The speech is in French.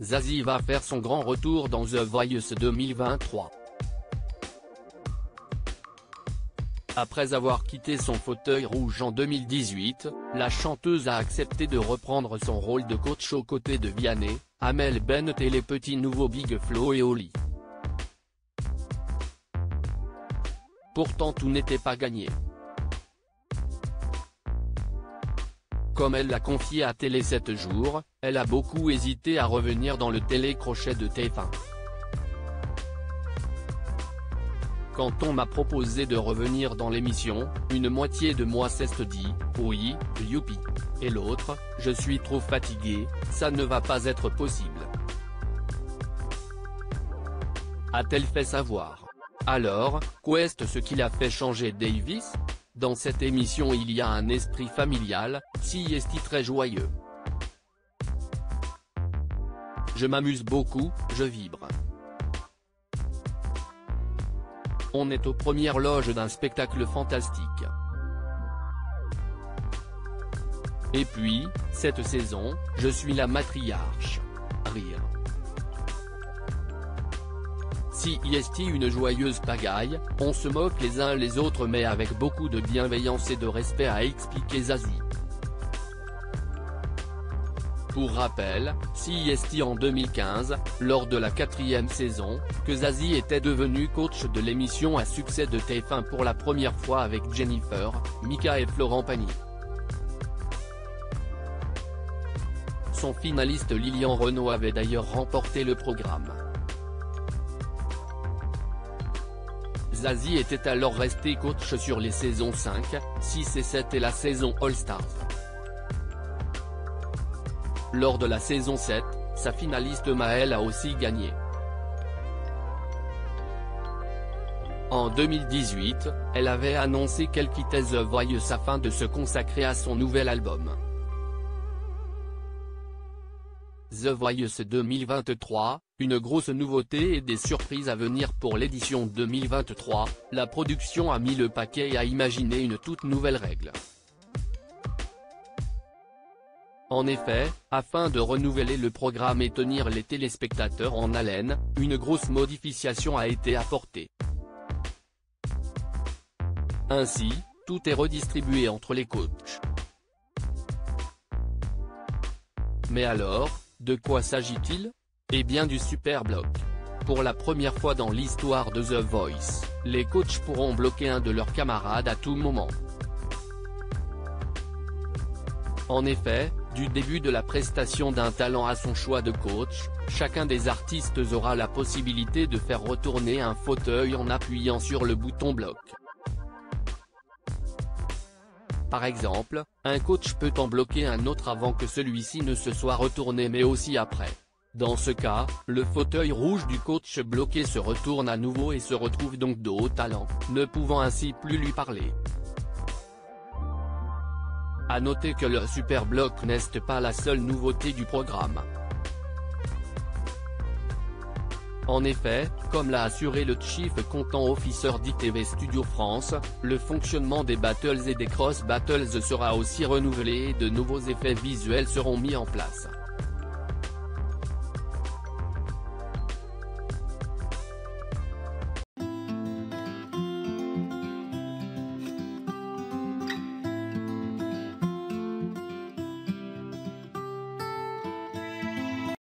Zazie va faire son grand retour dans The Voice 2023. Après avoir quitté son fauteuil rouge en 2018, la chanteuse a accepté de reprendre son rôle de coach aux côtés de Vianney, Amel Bent et les petits nouveaux Big Flo et Oli. Pourtant tout n'était pas gagné. Comme elle l'a confié à Télé 7 jours, elle a beaucoup hésité à revenir dans le télécrochet de TF1. Quand on m'a proposé de revenir dans l'émission, une moitié de moi s'est dit « oui, youpi » et l'autre « je suis trop fatiguée, ça ne va pas être possible », a-t-elle fait savoir. Alors, qu'est ce qui l'a fait changer Davis? Dans cette émission il y a un esprit familial, si est très joyeux. Je m'amuse beaucoup, je vibre. On est aux premières loges d'un spectacle fantastique. Et puis, cette saison, je suis la matriarche. Rire. Si est une joyeuse pagaille, on se moque les uns les autres mais avec beaucoup de bienveillance et de respect, a expliqué Zazie. Pour rappel, si est en 2015, lors de la 4e saison, que Zazie était devenue coach de l'émission à succès de TF1 pour la première fois avec Jennifer, Mika et Florent Pagny. Son finaliste Lilian Renaud avait d'ailleurs remporté le programme. Zazie était alors restée coach sur les saisons 5, 6 et 7 et la saison All Stars. Lors de la saison 7, sa finaliste Maëlle a aussi gagné. En 2018, elle avait annoncé qu'elle quittait The Voice afin de se consacrer à son nouvel album. The Voice 2023, une grosse nouveauté et des surprises à venir pour l'édition 2023, la production a mis le paquet et a imaginé une toute nouvelle règle. En effet, afin de renouveler le programme et tenir les téléspectateurs en haleine, une grosse modification a été apportée. Ainsi, tout est redistribué entre les coachs. Mais alors, de quoi s'agit-il? Eh bien du super bloc. Pour la première fois dans l'histoire de The Voice, les coachs pourront bloquer un de leurs camarades à tout moment. En effet, du début de la prestation d'un talent à son choix de coach, chacun des artistes aura la possibilité de faire retourner un fauteuil en appuyant sur le bouton bloc. Par exemple, un coach peut en bloquer un autre avant que celui-ci ne se soit retourné mais aussi après. Dans ce cas, le fauteuil rouge du coach bloqué se retourne à nouveau et se retrouve donc dos au talent, ne pouvant ainsi plus lui parler. À noter que le super bloc n'est pas la seule nouveauté du programme. En effet, comme l'a assuré le Chief Content Officer d'ITV Studio France, le fonctionnement des battles et des cross battles sera aussi renouvelé et de nouveaux effets visuels seront mis en place.